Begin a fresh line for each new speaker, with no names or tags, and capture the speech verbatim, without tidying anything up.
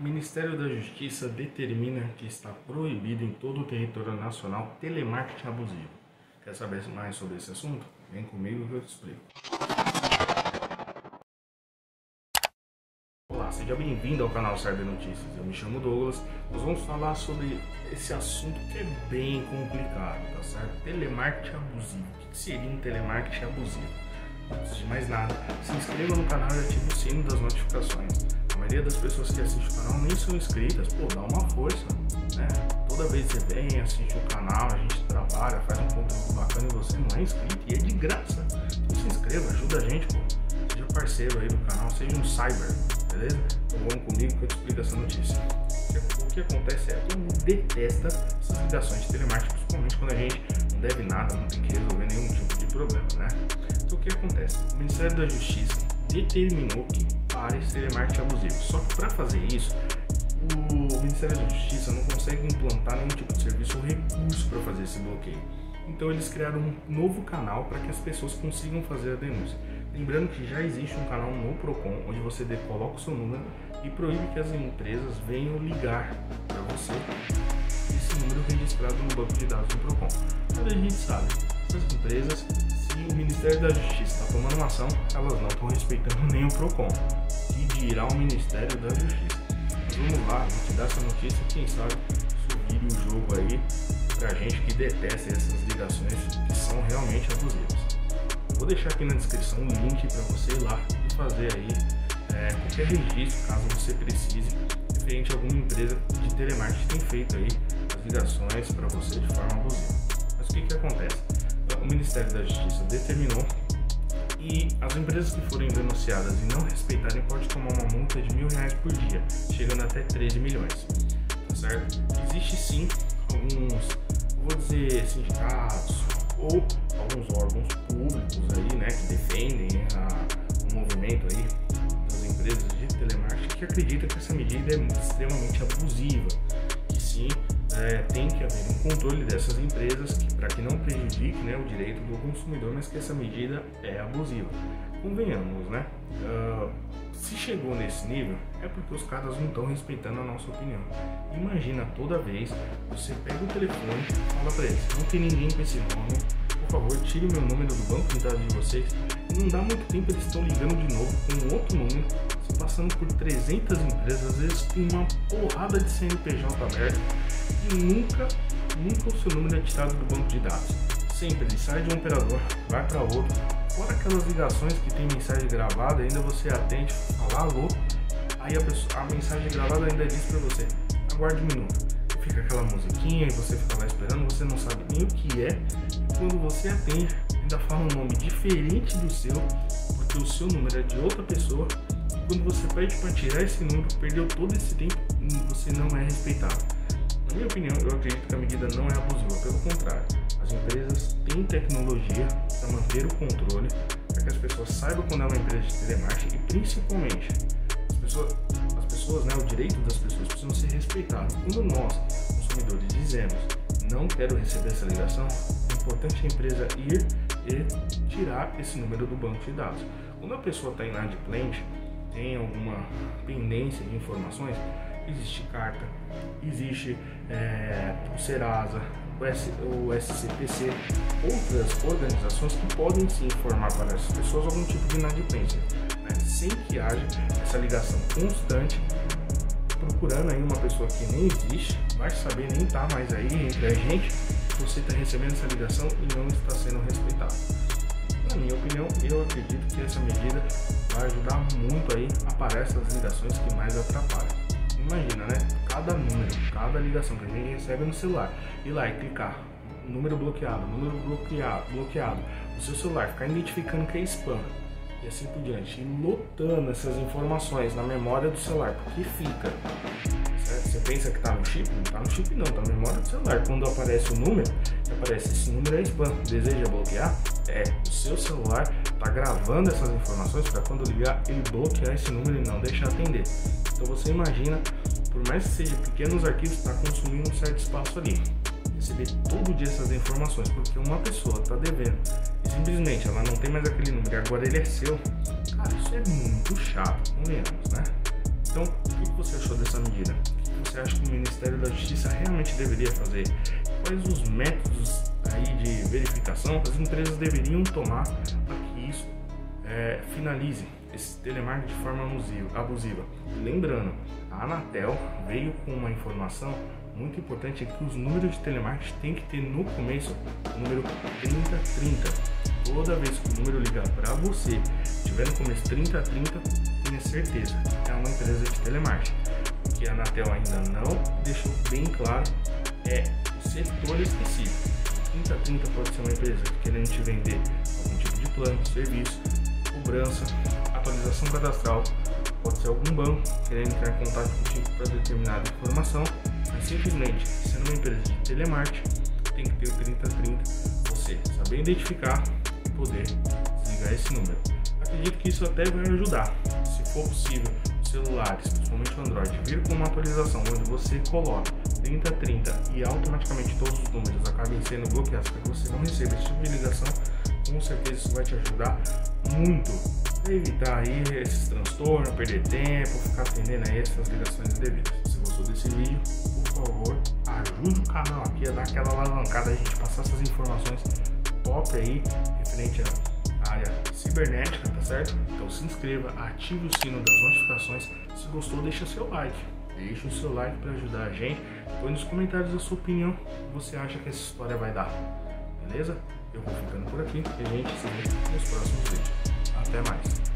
O Ministério da Justiça determina que está proibido em todo o território nacional telemarketing abusivo. Quer saber mais sobre esse assunto? Vem comigo que eu te explico. Olá, seja bem-vindo ao canal Cyber Notícias. Eu me chamo Douglas. Nós vamos falar sobre esse assunto que é bem complicado, tá certo? Telemarketing abusivo. O que seria um telemarketing abusivo? Antes de mais nada, se inscreva no canal e ative o sino das notificações. A maioria das pessoas que assistem o canal nem são inscritas. Pô, dá uma força, né? Toda vez que você vem, assiste o canal, a gente trabalha, faz um conteúdo bacana e você não é inscrito e é de graça. Então se inscreva, ajuda a gente, pô. Seja parceiro aí do canal, seja um cyber, beleza? Então vamos comigo que eu te explico essa notícia. O que acontece é que todo mundo detesta essas ligações de telemarketing, principalmente quando a gente não deve nada, não tem que resolver nenhum tipo de problema, né? Então o que acontece? O Ministério da Justiça determinou que pare esse telemarketing abusivo. Só que para fazer isso, o Ministério da Justiça não consegue implantar nenhum tipo de serviço ou recurso para fazer esse bloqueio. Então eles criaram um novo canal para que as pessoas consigam fazer a denúncia. Lembrando que já existe um canal no Procon, onde você coloca o seu número e proíbe que as empresas venham ligar para você esse número registrado no banco de dados do Procon. Mas a gente sabe, essas empresas, se o Ministério da Justiça está tomando uma ação, elas não estão respeitando nem o Procon, que dirá o Ministério da Justiça. Mas vamos lá, vou te dar essa notícia, quem sabe subir o jogo aí pra gente que detesta essas ligações que são realmente abusivas. Vou deixar aqui na descrição um link para você ir lá e fazer aí é, qualquer registro, caso você precise, referente a alguma empresa de telemarketing que tem feito aí as ligações para você de forma abusiva. Mas o que que acontece? O Ministério da Justiça determinou e as empresas que forem denunciadas e não respeitarem pode tomar uma multa de mil reais por dia, chegando até treze milhões, tá certo? Existe sim alguns, vou dizer, sindicatos ou alguns órgãos públicos aí, né, que defendem a, o movimento aí das empresas de telemarketing que acreditam que essa medida é extremamente abusiva, que sim, é, tem que haver um controle dessas empresas para que não prejudique, né, o direito do consumidor, mas que essa medida é abusiva. Convenhamos, né? Uh, se chegou nesse nível é porque os caras não estão respeitando a nossa opinião. Imagina toda vez você pega o telefone e fala para eles: não tem ninguém com esse nome, por favor tire o meu número do banco de dados de vocês. E não dá muito tempo, eles estão ligando de novo com outro número, se passando por trezentas empresas, às vezes com uma porrada de C N P J aberto, e nunca, nunca o seu número é tirado do banco de dados. Sempre ele sai de um operador, vai para outro. Fora aquelas ligações que tem mensagem gravada, ainda você atende, fala alô, aí a, pessoa, a mensagem gravada ainda diz para você: aguarde um minuto. Fica aquela musiquinha e você fica lá esperando, você não sabe nem o que é. E quando você atende, ainda fala um nome diferente do seu, porque o seu número é de outra pessoa. E quando você pede para tirar esse número, perdeu todo esse tempo e você não é respeitado. Na minha opinião, eu acredito que a medida não é abusiva, pelo contrário. As empresas têm tecnologia para manter o controle, para que as pessoas saibam quando é uma empresa de telemarketing e principalmente as pessoas, as pessoas, né, o direito das pessoas precisam ser respeitados. Quando nós, consumidores, dizemos não quero receber essa ligação, é importante a empresa ir e tirar esse número do banco de dados. Quando a pessoa está inadimplente, tem alguma pendência de informações, existe carta, existe é, o Serasa, o, S, o S C P C, outras organizações que podem se informar para essas pessoas algum tipo de inadimplência, né? Sem que haja essa ligação constante, procurando aí uma pessoa que nem existe, vai saber, nem tá mais aí entre a gente, você está recebendo essa ligação e não está sendo respeitado. Na minha opinião, eu acredito que essa medida vai ajudar muito aí a parar essas ligações que mais atrapalham. Imagina, né? Cada número, cada ligação que a gente recebe no celular, ir lá e clicar, número bloqueado, número bloqueado, bloqueado, o seu celular ficar identificando que é spam e assim por diante, e lotando essas informações na memória do celular, porque fica, certo? Você pensa que tá no chip? Não tá no chip não, tá na memória do celular. Quando aparece o número, aparece esse número é spam, deseja bloquear? É, o seu celular tá gravando essas informações para quando ligar ele bloquear esse número e não deixar atender. Então você imagina, por mais que seja pequenos arquivos, está consumindo um certo espaço ali. Receber todo dia essas informações, porque uma pessoa está devendo e simplesmente ela não tem mais aquele número e agora ele é seu. Cara, isso é muito chato, convenhamos, né? Então, o que que você achou dessa medida? O que você acha que o Ministério da Justiça realmente deveria fazer? Quais os métodos aí de verificação que as empresas deveriam tomar para que isso é, finalize esse telemarketing de forma abusiva? Lembrando, a Anatel veio com uma informação muito importante, é que os números de telemarketing tem que ter no começo o número trinta trinta. Toda vez que o número ligar para você tiver no começo trinta trinta, tenha certeza que é uma empresa de telemarketing. O que a Anatel ainda não deixou bem claro é o setor específico. trinta trinta pode ser uma empresa querendo te vender algum tipo de plano, serviço, cobrança, atualização cadastral, pode ser algum banco querendo entrar em contato contigo para determinada informação, mas simplesmente sendo uma empresa de telemarketing tem que ter o trinta trinta, você saber identificar e poder desligar esse número. Acredito que isso até vai ajudar, se for possível, os celulares, principalmente o Android, vir com uma atualização onde você coloca trinta trinta e automaticamente todos os números acabem sendo bloqueados para que você não receba esse tipo de ligação, com certeza isso vai te ajudar muito a evitar aí esses transtornos, perder tempo, ficar atendendo aí essas ligações indevidas. Se gostou desse vídeo, por favor, ajude o canal aqui a dar aquela alavancada, a gente passar essas informações top aí referente à área cibernética, tá certo? Então se inscreva, ative o sino das notificações. Se gostou, deixa seu like. Deixa o seu like para ajudar a gente. Põe nos comentários a sua opinião, o que você acha que essa história vai dar. Beleza? Eu vou ficando por aqui e a gente se vê nos próximos vídeos. Até mais!